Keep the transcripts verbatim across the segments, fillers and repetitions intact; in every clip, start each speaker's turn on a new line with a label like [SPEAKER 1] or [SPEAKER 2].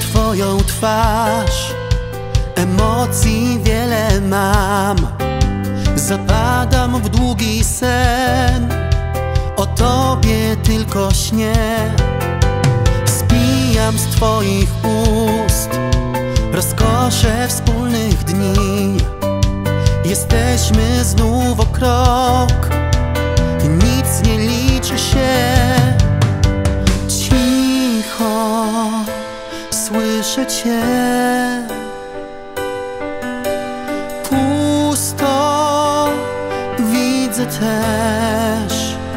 [SPEAKER 1] twoją twarz, emocji wiele mam. Zapadam w długi sen, o tobie tylko śnię. Spijam z twoich ust rozkosze wspólnych dni. Jesteśmy znów o krok, nic nie liczy się. Cicho słyszę cię, pusto widzę też.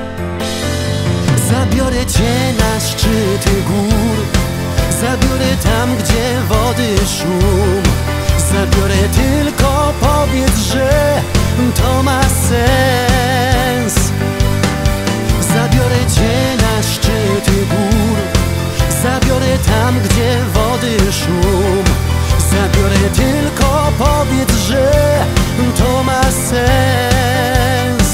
[SPEAKER 1] Zabiorę cię na szczyty gór, zabiorę tam, gdzie wody szum. Zabiorę, tylko powiedz, że to ma sens. Zabiorę cię na szczyty gór, zabiorę tam, gdzie wody szum. Zabiorę, tylko powiedz, że to ma sens.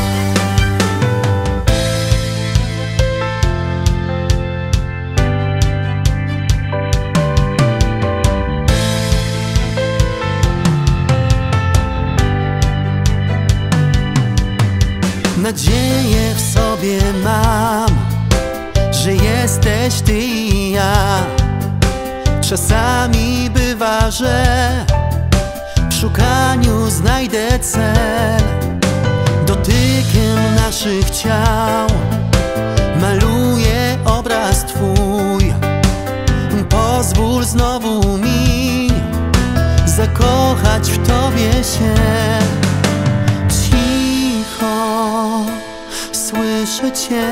[SPEAKER 1] Nadzieję w sobie mam, że jesteś ty i ja. Czasami bywa, że w szukaniu znajdę cel. Dotykiem naszych ciał maluję obraz twój. Pozwól znowu mi zakochać w tobie się. Słyszę cię,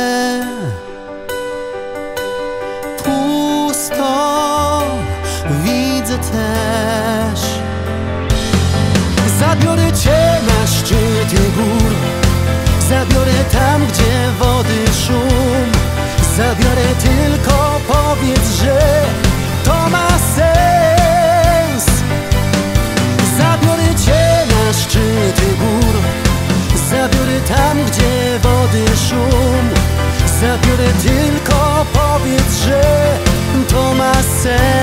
[SPEAKER 1] pusto widzę też. Zabiorę cię na szczyty gór, zabiorę tam, gdzie wody szum. Zabiorę, tylko powiedz, że to ma sens. Zabiorę cię na szczyty gór, zabiorę tam, gdzie wody szum. Zabiorę, tylko powiedz, że to ma sens.